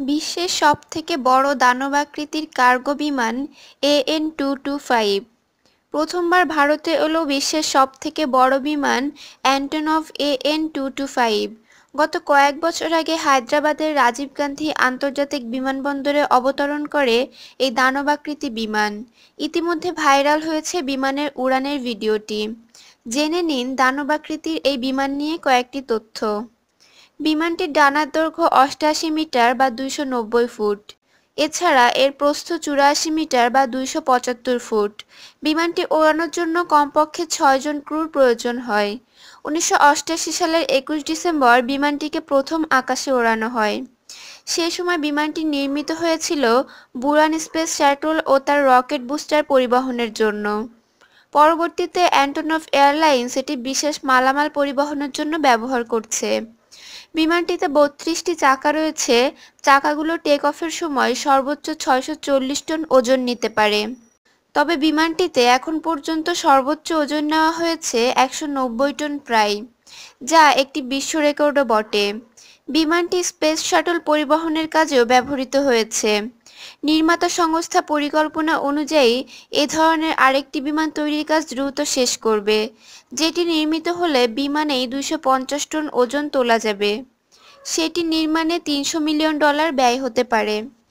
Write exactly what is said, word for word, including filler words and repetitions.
বিশ্বের সবথেকে বড় দানবাকৃতির কার্গো বিমান এএন টু টু ফাইভ। প্রথমবার ভারতে এলো বিশ্বের সবথেকে বড় বিমান Antonov AN two two five. গত কয়েক বছর আগে হায়দ্রাবাদের রাজীব গান্ধী আন্তর্জাতিক বিমানবন্দরে অবতরণ করে এই দানবাকৃতি বিমান। ইতিমধ্যে ভাইরাল হয়েছে বিমানের উড়ানের ভিডিওটি। জেনে নিন দানবাকৃতির এই বিমান নিয়ে কয়েকটি তথ্য। বিমানটির ডানার দৈর্ঘ্য অষ্টাশি মিটার বা দুইশো নব্বই ফুট। এছাড়া এর প্রস্থ চুরাশি মিটার বা দুইশো পঁচাত্তর ফুট। বিমানটি ওড়ানোর জন্য কমপক্ষে ছয় জন ক্রুর প্রয়োজন হয়। উনিশশো অষ্টাশি সালের একুশ ডিসেম্বর বিমানটিকে প্রথম আকাশে ওড়ানো হয়। সে সময় বিমানটি নির্মিত হয়েছিল বুরান স্পেস শ্যাটল ও তার রকেট বুস্টার পরিবহনের জন্য। পরবর্তীতে অ্যান্টনভ এয়ারলাইন্স এটি বিশেষ মালামাল পরিবহনের জন্য ব্যবহার করছে। বিমানটিতে বত্রিশটি চাকা রয়েছে। চাকাগুলো টেক অফের সময় সর্বোচ্চ ছয়শো চল্লিশ টন ওজন নিতে পারে। তবে বিমানটিতে এখন পর্যন্ত সর্বোচ্চ ওজন নেওয়া হয়েছে একশো নব্বই টন প্রায়, যা একটি বিশ্ব রেকর্ডও বটে। বিমানটি স্পেস শাটল পরিবহনের কাজেও ব্যবহৃত হয়েছে। নির্মাতা সংস্থা পরিকল্পনা অনুযায়ী এ ধরনের আরেকটি বিমান তৈরির কাজ দ্রুত শেষ করবে, যেটি নির্মিত হলে বিমানেই দুইশো পঞ্চাশ টন ওজন তোলা যাবে। সেটি নির্মাণে তিনশো মিলিয়ন ডলার ব্যয় হতে পারে।